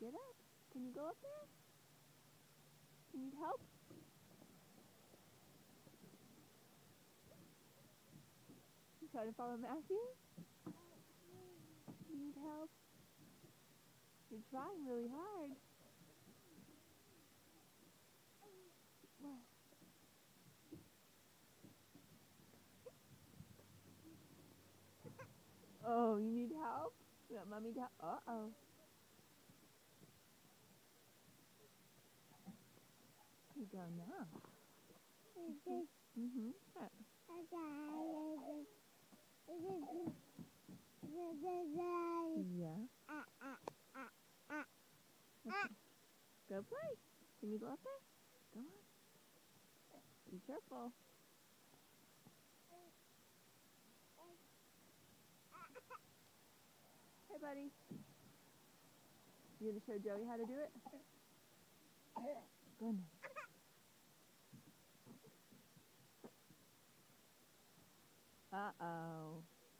Get up. Can you go up there? You need help? You trying to follow Matthew? You need help? You're trying really hard. What? Oh, you need help? You want mommy to help? Uh-oh. You go now. Mm-hmm. Yeah. Okay. Go play. Can you go up there? Go on. Be careful. Hey, buddy. You gonna show Joey how to do it? Go on. Uh-oh.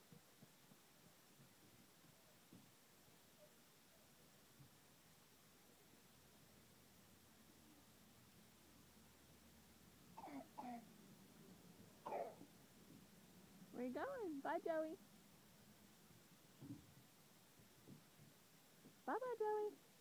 Where you going? Bye, Joey. Bye-bye, Joey.